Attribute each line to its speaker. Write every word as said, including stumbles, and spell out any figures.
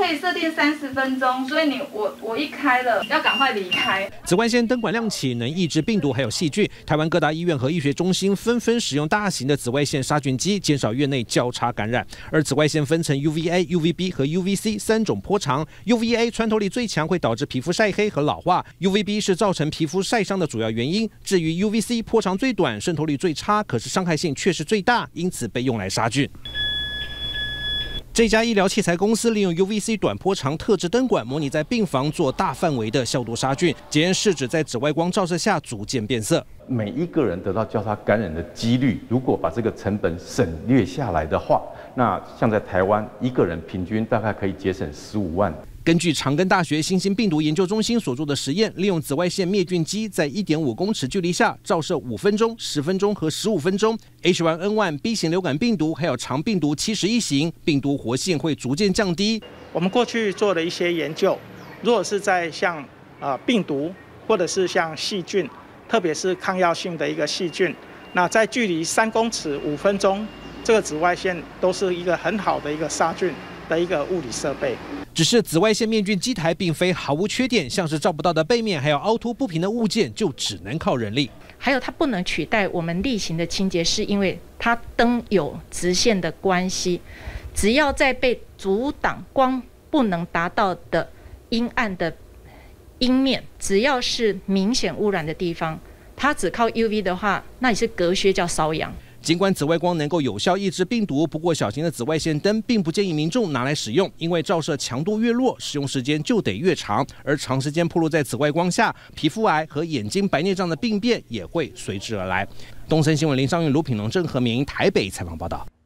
Speaker 1: 以设定三十分钟，所以你我我一开了要赶快离开。
Speaker 2: 紫外线灯管亮起，能抑制病毒还有细菌。台湾各大医院和医学中心纷纷使用大型的紫外线杀菌机，减少院内交叉感染。而紫外线分成 U V A、U V B 和 U V C 三种波长。U V A 穿透力最强，会导致皮肤晒黑和老化。U V B 是造成皮肤晒伤的主要原因。至于 U V C 波长最短，渗透力最差，可是伤害性却是最大，因此被用来杀菌。这家医疗器材公司利用 U V C 短波长特制灯管，模拟在病房做大范围的消毒杀菌，检验试纸在紫外光照射下逐渐变色。
Speaker 3: 每一个人得到交叉感染的几率，如果把这个成本省略下来的话，那像在台湾，一个人平均大概可以节省十五万。
Speaker 2: 根据长庚大学新型病毒研究中心所做的实验，利用紫外线灭菌机在 一点五公尺距离下照射五分钟、十分钟和十五分钟 H 一 N 一 B 型流感病毒还有肠病毒七十一型，病毒活性会逐渐降低。
Speaker 4: 我们过去做的一些研究，如果是在像呃病毒或者是像细菌，特别是抗药性的一个细菌，那在距离三公尺五分钟，这个紫外线都是一个很好的一个杀菌的一个物理设备。
Speaker 2: 只是紫外线灭菌机台并非毫无缺点，像是照不到的背面，还有凹凸不平的物件，就只能靠人力。
Speaker 5: 还有它不能取代我们例行的清洁，是因为它灯有直线的关系，只要在被阻挡光不能达到的阴暗的阴面，只要是明显污染的地方，它只靠 U V 的话，那也是隔靴叫搔痒。
Speaker 2: 尽管紫外光能够有效抑制病毒，不过小型的紫外线灯并不建议民众拿来使用，因为照射强度越弱，使用时间就得越长，而长时间暴露在紫外光下，皮肤癌和眼睛白内障的病变也会随之而来。东森新闻林尚运、卢品龙、郑和明台北采访报道。